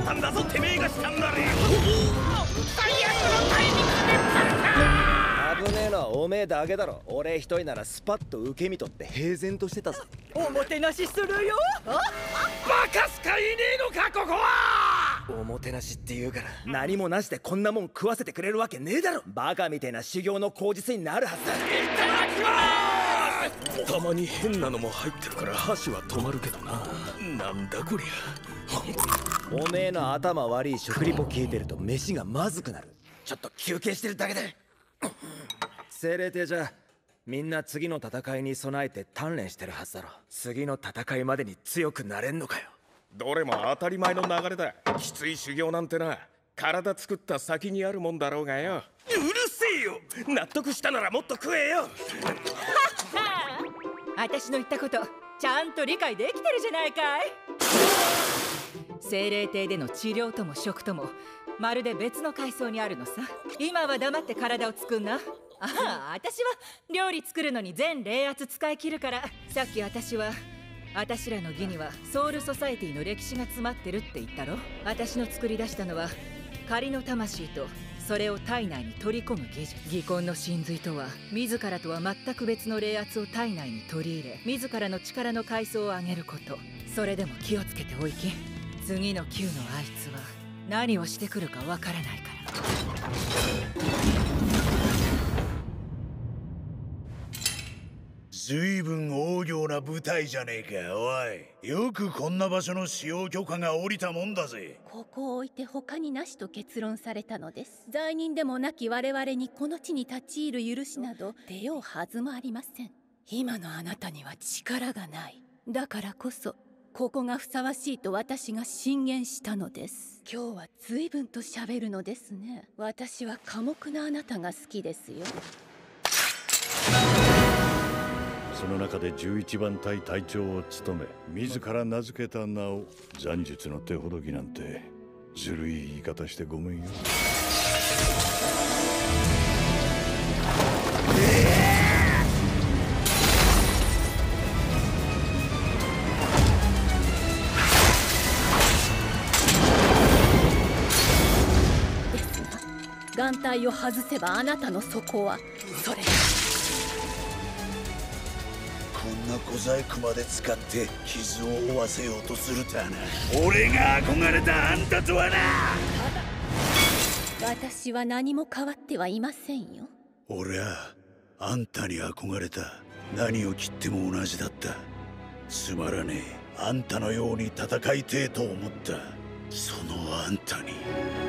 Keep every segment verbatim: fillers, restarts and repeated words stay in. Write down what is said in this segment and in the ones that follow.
ったんだぞ、てめえがしたんだれ。 最悪のタイミングでパルカ。 危ねえのはおめえだけだろ。俺一人ならスパッと受け身取って平然としてたぜ。 おもてなしするよ。 バカスカいねえのかここは。 おもてなしって言うから何もなしでこんなもん食わせてくれるわけねえだろ。バカみてえな修行の口実になるはずだ。 いただきまーす。たまに変なのも入ってるから箸は止まるけどな。なんだこりゃ。 おめえの頭悪い食リポ聞いてると飯がまずくなる。ちょっと休憩してるだけで。せれてじゃみんな次の戦いに備えて鍛錬してるはずだろ。次の戦いまでに強くなれんのかよ。 どれも当たり前の流れだ。きつい修行なんてな、体作った先にあるもんだろうがよ。うるせえよ。納得したならもっと食えよ。 私の言ったことちゃんと理解できてるじゃないかい。精霊帝での治療とも食ともまるで別の階層にあるのさ。今は黙って体を作んな。ああ、私は料理作るのに全霊圧使い切るから。さっき私は私らの義にはソウルソサエティの歴史が詰まってるって言ったろ。私の作り出したのは仮の魂とそれを体内に取り込む技術。技根の真髄とは自らとは全く別の霊圧を体内に取り入れ自らの力の階層を上げること。それでも気をつけておいき。次の級のあいつは何をしてくるかわからないから。 ずいぶん大行な部隊じゃねえか。おい、よくこんな場所の使用許可が下りたもんだぜ。 ここを置いて他になしと結論されたのです。罪人でもなき我々にこの地に立ち入る許しなど出ようはずもありません。今のあなたには力がない。だからこそここがふさわしいと私が進言したのです。今日は随分と喋るのですね。私は寡黙なあなたが好きですよ。 その中でじゅういちばん隊隊長を務め自ら名付けた名を斬術の手ほどきなんてずるい言い方してごめんよ。 ですが眼帯を外せばあなたの底はそれ。 こんな小細工まで使って傷を負わせようとするとはな。俺が憧れたあんたとはな。 私は何も変わってはいませんよ。 俺はあんたに憧れた。何を切っても同じだった。つまらねえあんたのように戦いてえと思った。そのあんたに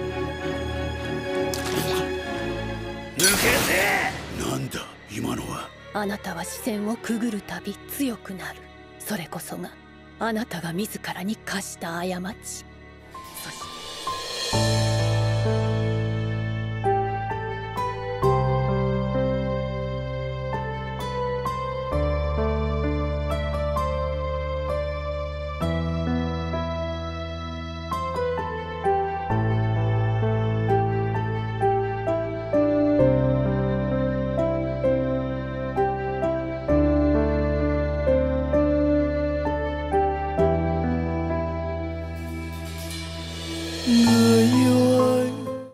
抜けて。なんだ今のは。 あなたは視線をくぐるたび強くなる。それこそがあなたが自らに課した過ち。